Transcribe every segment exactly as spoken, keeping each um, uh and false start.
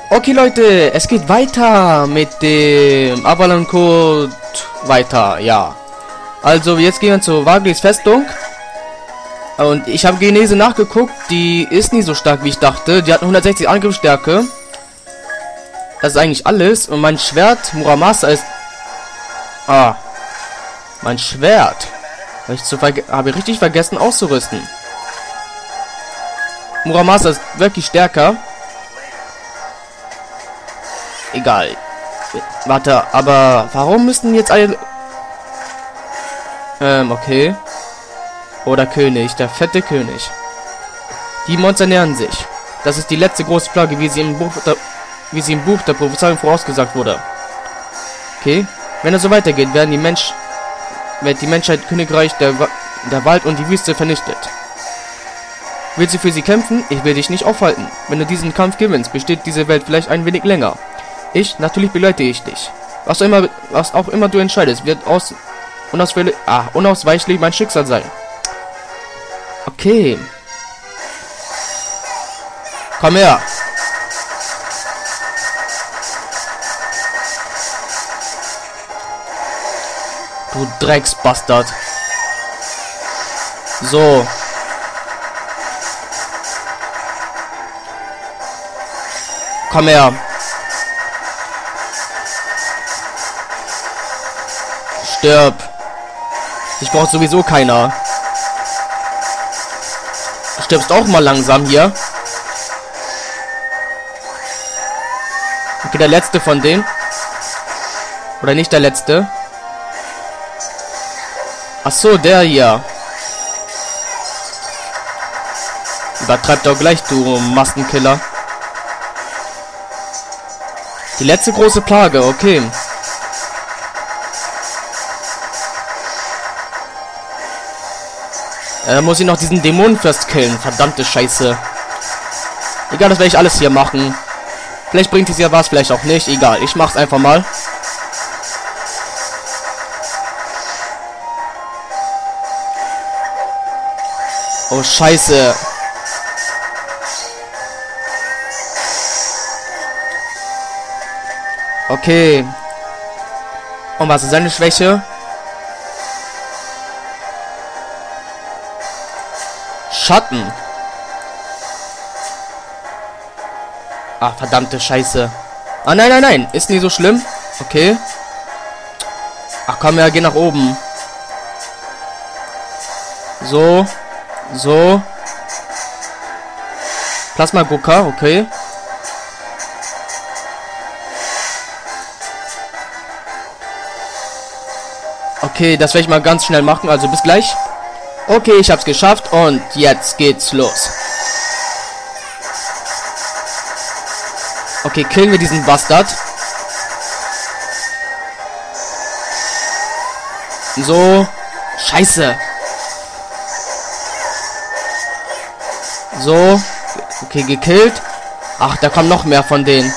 Okay, Leute, es geht weiter mit dem Avalon Code weiter, ja. Also, jetzt gehen wir zur Waglis Festung. Und ich habe Genese nachgeguckt, die ist nicht so stark, wie ich dachte. Die hat hundertsechzig Angriffsstärke. Das ist eigentlich alles. Und mein Schwert, Muramasa, ist... Ah. Mein Schwert. Habe ich, zu habe ich richtig vergessen auszurüsten. Muramasa ist wirklich stärker. Egal. Warte, aber warum müssen jetzt alle... Ähm, okay. Oder König, der fette König. Die Monster nähern sich. Das ist die letzte große Plage, wie sie im Buch der, wie sie im Buch der Prophezeiung vorausgesagt wurde. Okay. Wenn es so weitergeht, werden die Mensch... wird die Menschheit Königreich, der, der Wald und die Wüste vernichtet. Willst du für sie kämpfen? Ich will dich nicht aufhalten. Wenn du diesen Kampf gewinnst, besteht diese Welt vielleicht ein wenig länger. Ich, natürlich begleite ich dich. Was auch immer, was auch immer du entscheidest, wird aus, unausweichlich, ah, unausweichlich mein Schicksal sein. Okay. Komm her. Du Drecksbastard. So. Komm her. Stirb. Ich brauche sowieso keiner. Du stirbst auch mal langsam hier. Okay, der letzte von denen. Oder nicht der letzte. Ach so, der hier. Übertreibt doch gleich, du Maskenkiller. Die letzte große Plage, okay. Äh, muss ich noch diesen Dämonenfürst killen. Verdammte Scheiße. Egal, das werde ich alles hier machen. Vielleicht bringt es ja was, vielleicht auch nicht. Egal, ich mach's einfach mal. Oh, Scheiße. Okay. Und was ist seine Schwäche? Schatten. Ah, verdammte Scheiße. Ah, nein, nein, nein. Ist nie so schlimm. Okay. Ach komm, ja, geh nach oben. So. So. Plasma Gucker, okay. Okay, das werde ich mal ganz schnell machen, also bis gleich. Okay, ich hab's geschafft und jetzt geht's los. Okay, killen wir diesen Bastard. So. Scheiße. So. Okay, gekillt. Ach, da kommen noch mehr von denen.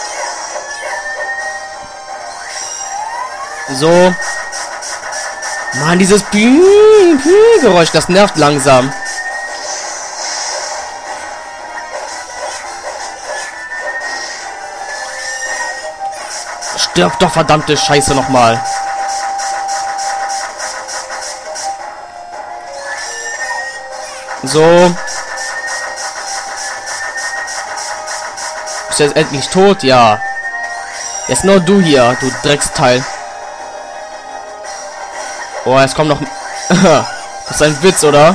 So. Mann, dieses Geräusch, das nervt langsam. Stirb doch, verdammte Scheiße, nochmal. So. Ist jetzt endlich tot? Ja. Jetzt nur du hier, du Drecksteil. Oh, es kommt noch... Das ist ein Witz, oder?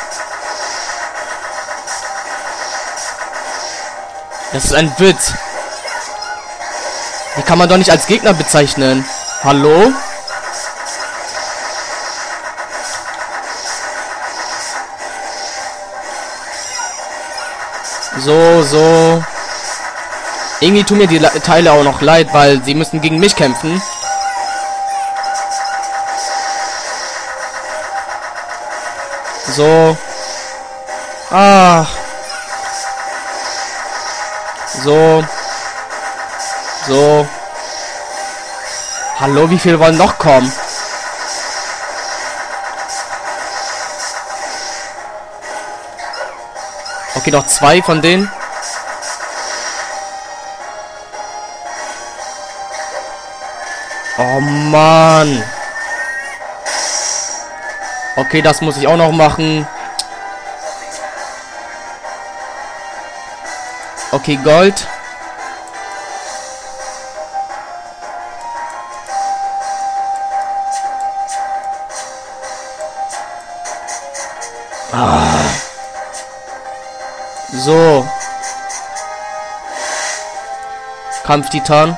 Das ist ein Witz. Die kann man doch nicht als Gegner bezeichnen. Hallo? So, so. Irgendwie tun mir die Teile auch noch leid, weil sie müssen gegen mich kämpfen. So. Ah. So. So. Hallo, wie viel wollen noch kommen? Okay, noch zwei von denen. Oh Mann. Okay, das muss ich auch noch machen. Okay, Gold. Ah. So. Kampftitan.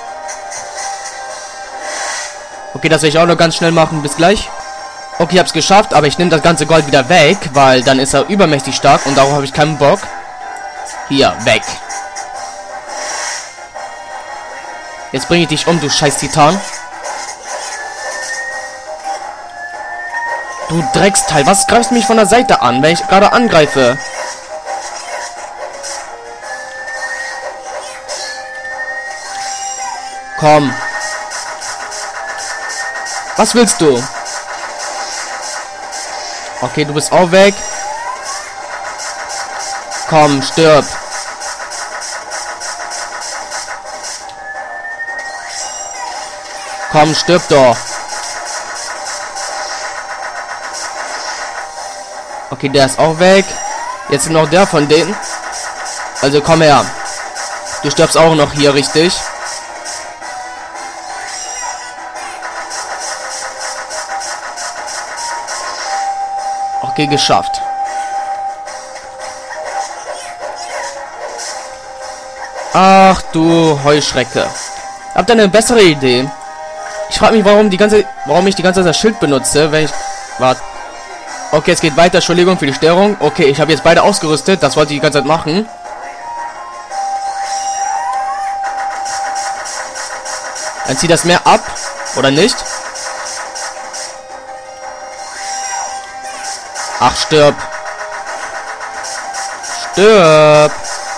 Okay, das werde ich auch noch ganz schnell machen. Bis gleich. Okay, ich habe es geschafft, aber ich nehme das ganze Gold wieder weg, weil dann ist er übermächtig stark und darauf habe ich keinen Bock. Hier, weg. Jetzt bringe ich dich um, du scheiß Titan. Du Drecksteil, was greifst du mich von der Seite an, wenn ich gerade angreife? Komm. Was willst du? Okay, du bist auch weg. Komm, stirb. Komm, stirb doch. Okay, der ist auch weg. Jetzt noch der von denen. Also komm her. Du stirbst auch noch hier, richtig? Okay, geschafft. Ach du Heuschrecke. Habt ihr eine bessere Idee? Ich frage mich, warum die ganze, warum ich die ganze Zeit das Schild benutze, wenn ich... Warte. Okay, es geht weiter. Entschuldigung für die Störung. Okay, ich habe jetzt beide ausgerüstet. Das wollte ich die ganze Zeit machen. Dann zieht das mehr ab. Oder nicht? Ach, stirb. Stirb.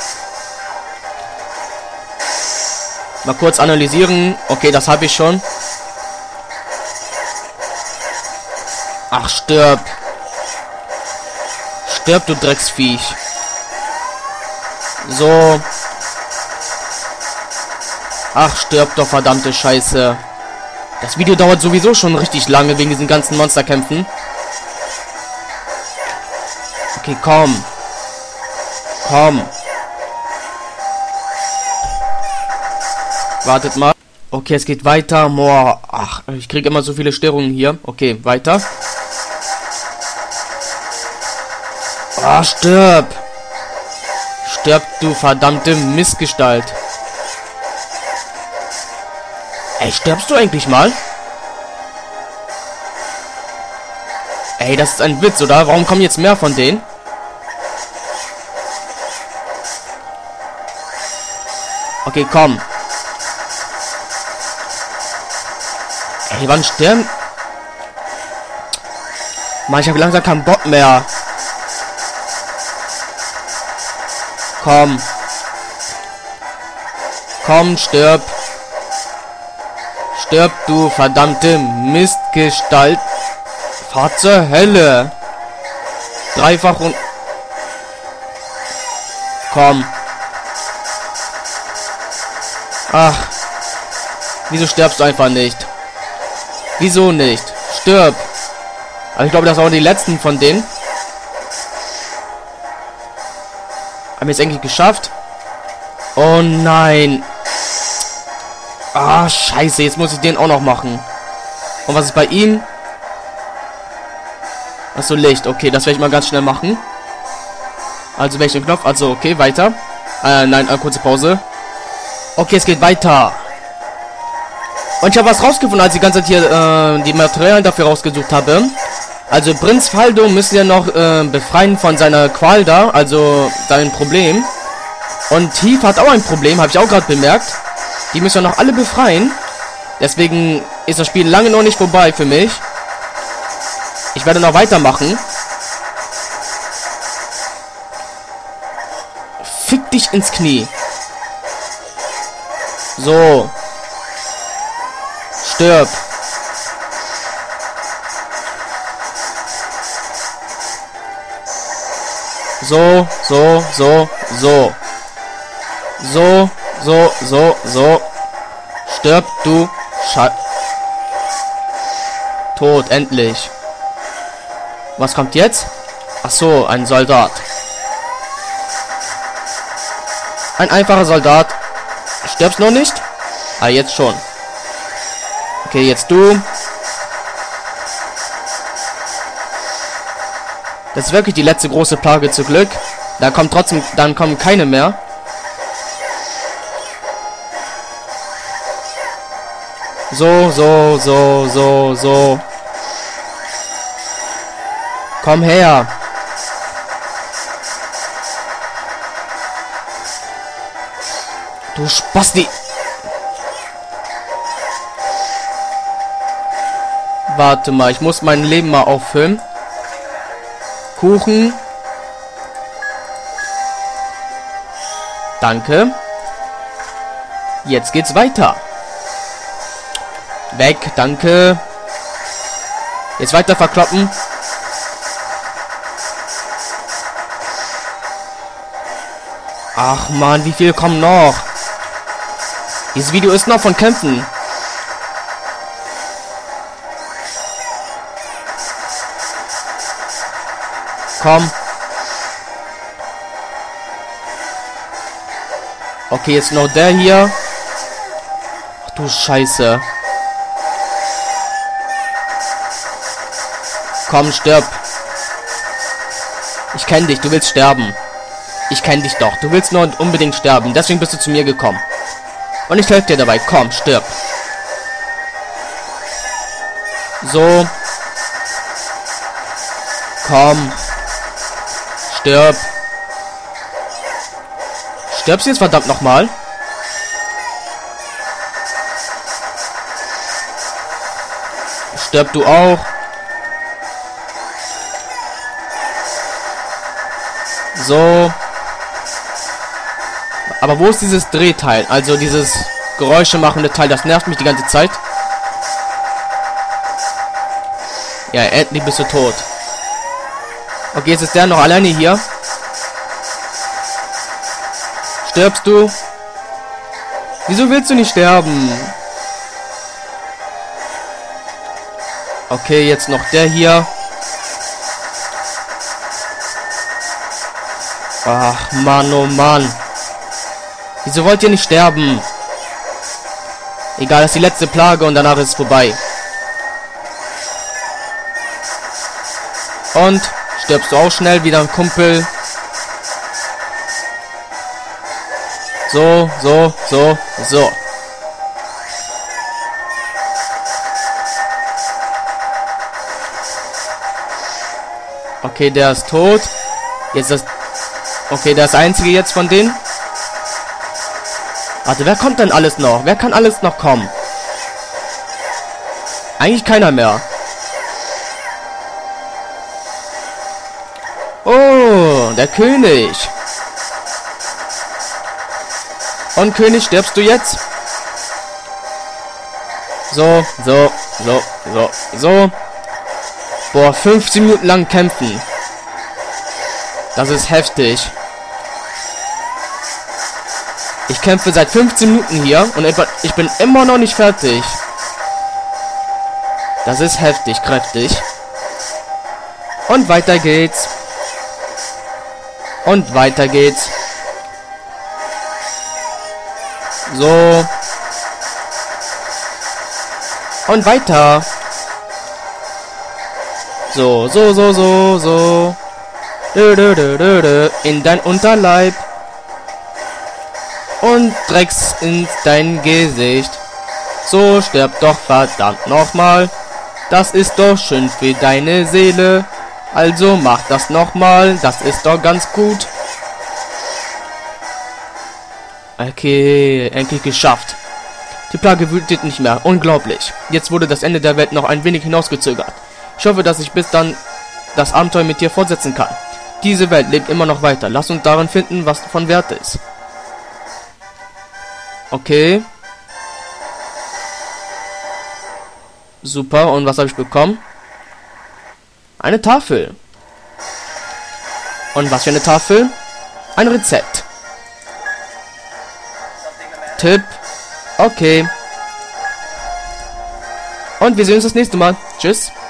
Mal kurz analysieren. Okay, das habe ich schon. Ach, stirb. Stirb, du Drecksviech. So. Ach, stirb doch, verdammte Scheiße. Das Video dauert sowieso schon richtig lange wegen diesen ganzen Monsterkämpfen. Okay, komm. Komm. Wartet mal. Okay, es geht weiter. Boah, ach, ich kriege immer so viele Störungen hier. Okay, weiter. Ah, stirb. Stirb, du verdammte Missgestalt. Ey, stirbst du eigentlich mal? Ey, das ist ein Witz, oder? Warum kommen jetzt mehr von denen? Okay, komm. Ey, wann sterben? Mann, ich habe langsam keinen Bock mehr. Komm. Komm, stirb. Stirb, du verdammte Mistgestalt. Fahr zur Hölle. Dreifach und... Komm. Ach. Wieso stirbst du einfach nicht? Wieso nicht? Stirb. Aber ich glaube, das waren die letzten von denen. Haben wir es eigentlich geschafft? Oh nein. Ah, scheiße. Jetzt muss ich den auch noch machen. Und was ist bei ihm? Achso, Licht. Okay, das werde ich mal ganz schnell machen. Also welchen Knopf? Also, okay, weiter. Äh, nein, eine kurze Pause. Okay, es geht weiter. Und ich habe was rausgefunden, als ich die ganze Zeit hier äh, die Materialien dafür rausgesucht habe. Also Prinz Faldo müssen wir noch äh, befreien von seiner Qual da, also sein Problem. Und Tief hat auch ein Problem, habe ich auch gerade bemerkt. Die müssen wir noch alle befreien. Deswegen ist das Spiel lange noch nicht vorbei für mich. Ich werde noch weitermachen. Fick dich ins Knie. So. Stirb. So, so, so, so. So, so, so, so. Stirb, du Sche- Tot, endlich. Was kommt jetzt? Ach so, ein Soldat. Ein einfacher Soldat. Stirbst noch nicht? Ah, jetzt schon. Okay, jetzt du. Das ist wirklich die letzte große Plage, zu Glück. Da kommt trotzdem, dann kommen keine mehr. So, so, so, so, so. Komm her. Du Spasti. Warte mal, ich muss mein Leben mal auffüllen. Kuchen. Danke. Jetzt geht's weiter. Weg, danke. Jetzt weiter verkloppen. Ach man, wie viel kommen noch? Dieses Video ist noch von Kämpfen. Komm. Okay, jetzt noch der hier. Ach du Scheiße. Komm, stirb. Ich kenne dich, du willst sterben. Ich kenne dich doch. Du willst nur unbedingt sterben. Deswegen bist du zu mir gekommen. Und ich helfe dir dabei. Komm, stirb. So. Komm. Stirb. Stirbst du jetzt verdammt nochmal? Stirb du auch. So. Aber wo ist dieses Drehteil? Also dieses Geräusche machende Teil, das nervt mich die ganze Zeit. Ja, endlich bist du tot. Okay, jetzt ist der noch alleine hier. Stirbst du? Wieso willst du nicht sterben? Okay, jetzt noch der hier. Ach, Mann, oh Mann. Wieso wollt ihr nicht sterben? Egal, das ist die letzte Plage und danach ist es vorbei. Und stirbst du auch schnell wieder ein Kumpel. So, so, so, so. Okay, der ist tot. Jetzt das. Okay, der ist der einzige jetzt von denen. Warte, wer kommt denn alles noch? Wer kann alles noch kommen? Eigentlich keiner mehr. Oh, der König. Und König, stirbst du jetzt? So, so, so, so, so. Boah, fünfzehn Minuten lang kämpfen. Das ist heftig. Ich kämpfe seit fünfzehn Minuten hier und ich bin immer noch nicht fertig. Das ist heftig, kräftig. Und weiter geht's. Und weiter geht's. So. Und weiter. So, so, so, so, so. In dein Unterleib. Und Drecks in dein Gesicht. So, stirb doch verdammt nochmal. Das ist doch schön für deine Seele. Also mach das nochmal. Das ist doch ganz gut. Okay, endlich geschafft. Die Plage wütet nicht mehr. Unglaublich. Jetzt wurde das Ende der Welt noch ein wenig hinausgezögert. Ich hoffe, dass ich bis dann das Abenteuer mit dir fortsetzen kann. Diese Welt lebt immer noch weiter. Lass uns darin finden, was von Wert ist. Okay. Super. Und was habe ich bekommen? Eine Tafel. Und was für eine Tafel? Ein Rezept. Tipp. Okay. Und wir sehen uns das nächste Mal. Tschüss.